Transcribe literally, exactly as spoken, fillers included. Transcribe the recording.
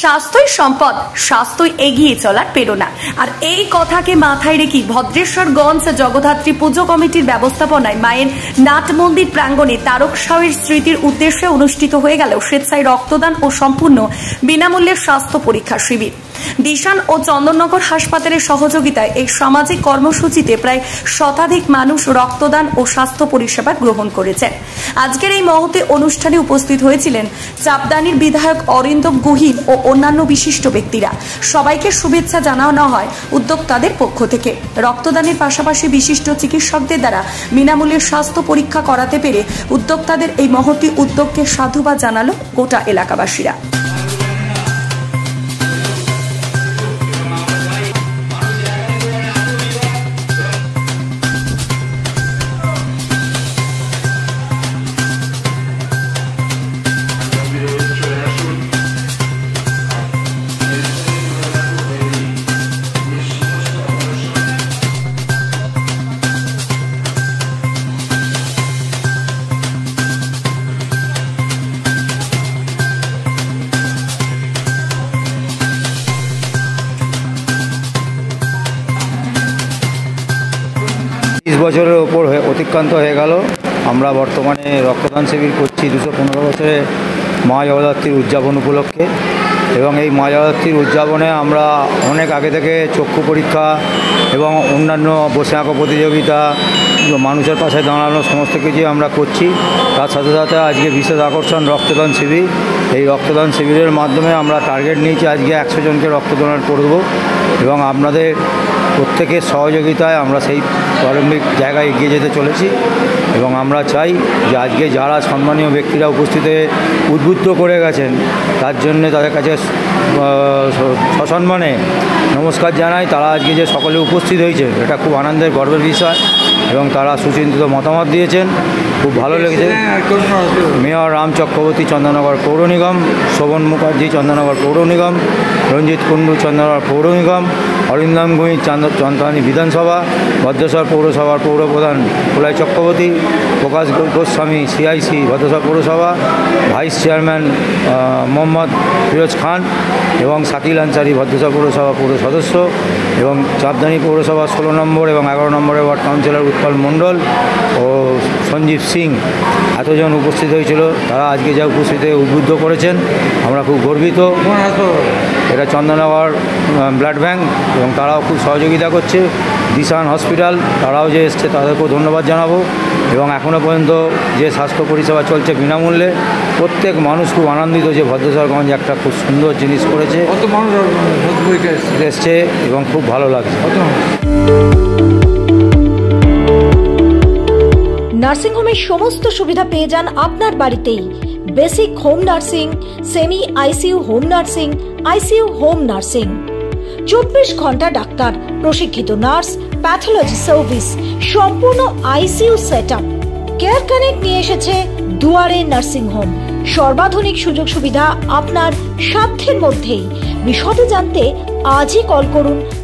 স্বাস্থ্যই সম্পদ, স্বাস্থ্যই এগিয়ে চলার প্রেরণা। আর এই কথাকে মাথায় রেখে ভদ্রেশ্বরগঞ্জ জগদ্ধাত্রী পুজো কমিটির ব্যবস্থাপনায় মায়ের নাট মন্দির প্রাঙ্গণে তারক সাউয়ের স্মৃতির উদ্দেশ্যে অনুষ্ঠিত হয়ে গেল স্বেচ্ছায় রক্তদান ও সম্পূর্ণ বিনামূল্যে স্বাস্থ্য পরীক্ষা শিবির। দিশান ও চন্দননগর হাসপাতালের সহযোগিতায় এই সামাজিক কর্মসূচিতে প্রায় শতাধিক মানুষ রক্তদান ও স্বাস্থ্য পরিষেবা গ্রহণ করেছেন। আজকের এই মহতি অনুষ্ঠানে উপস্থিত হয়েছিলেন চাপদানির বিধায়ক অরিন্দম গুহিন ও অন্যান্য বিশিষ্ট ব্যক্তিরা। সবাইকে শুভেচ্ছা জানানো হয় উদ্যোক্তাদের পক্ষ থেকে। রক্তদানের পাশাপাশি বিশিষ্ট চিকিৎসকদের দ্বারা বিনামূল্যে স্বাস্থ্য পরীক্ষা করাতে পেরে উদ্যোক্তাদের এই মহতি উদ্যোগকে সাধুবাদ জানালো গোটা এলাকাবাসীরা। বিশ বছরের ওপর অতিক্রান্ত হয়ে গেল। আমরা বর্তমানে রক্তদান শিবির করছি দুশো পনেরো বছরে মা জগদ্ধাত্রীর উদযাপন উপলক্ষে। এবং এই মা জগদ্ধাত্রীর উদযাপনে আমরা অনেক আগে থেকে চক্ষু পরীক্ষা এবং অন্যান্য বসে আঁকো প্রতিযোগিতা, মানুষের পাশে দাঁড়ানো, সমস্ত কিছুই আমরা করছি। তার সাথে সাথে আজকে বিশেষ আকর্ষণ রক্তদান শিবির। এই রক্তদান শিবিরের মাধ্যমে আমরা টার্গেট নিয়েছি আজকে একশো জনকে রক্তদান করব এবং আপনাদের প্রত্যেকের সহযোগিতায় আমরা সেই প্রারম্ভিক জায়গায় এগিয়ে যেতে চলেছি। এবং আমরা চাই যে আজকে যারা সম্মানীয় ব্যক্তিরা উপস্থিত হয়ে উদ্বুদ্ধ করে গেছেন তার জন্য তাদের কাছে সসম্মানে নমস্কার জানাই। তারা আজকে যে সকলে উপস্থিত হয়েছে এটা খুব আনন্দের গর্বের বিষয় এবং তারা সুচিন্তিত মতামত দিয়েছেন, খুব ভালো লেগেছে। মেয়র রাম চক্রবর্তী চন্দননগর পৌর নিগম, শোভন মুখার্জি চন্দননগর পৌর নিগম, রঞ্জিত কুণ্ডু চন্দননগর পৌর নিগম, অরিন্দম গুহিন চন্দননগর বিধানসভা, ভদ্রেশ্বর পৌরসভার পৌরপ্রধান প্রলয় চক্রবর্তী, প্রকাশ গোস্বামী সিআইসি ভদ্রেশ্বর পৌরসভা, ভাইস চেয়ারম্যান মোহাম্মদ ফিরোজ খান এবং শাকিল আনসারি ভদ্রেশ্বর পৌরসভা পৌর সদস্য এবং চাপদানি পৌরসভা ষোলো নম্বর এবং এগারো নম্বরের ওয়ার্ড কাউন্সিলর উৎপল মণ্ডল ও সঞ্জীব সিং এতজন উপস্থিত হয়েছিল। তারা আজকে যা উপস্থিত হয়ে উদ্বুদ্ধ করেছেন আমরা খুব গর্বিত। এটা চন্দননগর ব্লাড ব্যাঙ্ক এবং তারাও খুব সহযোগিতা করছে। দিশান হসপিটাল তারাও যে এসছে তাদেরকেও ধন্যবাদ জানাবো। এবং এখনও পর্যন্ত যে স্বাস্থ্য পরিষেবা চলছে বিনামূল্যে, প্রত্যেক মানুষ খুব আনন্দিত যে ভদ্রেশ্বরগঞ্জ একটা খুব সুন্দর জিনিস করেছে, কত মানুষ এসছে এবং খুব ভালো লাগছে। নার্সিংহোমের সমস্ত সুবিধা পেয়ে যান আপনার বাড়িতেই। Basic home nursing, semi ICU home nursing, ICU home nursing, চব্বিশ ঘন্টা ডাক্তার, প্রশিক্ষিত নার্স, প্যাথোলজি সার্ভিস, সম্পূর্ণ আইসিইউ সেটআপ। কেয়ার কানেক্ট নিয়ে এসেছে দুয়ারে নার্সিং হোম। সর্বাধুনিক সুযোগ সুবিধা আপনার সাধ্যের মধ্যেই। বিশদে জানতে আজই কল করুন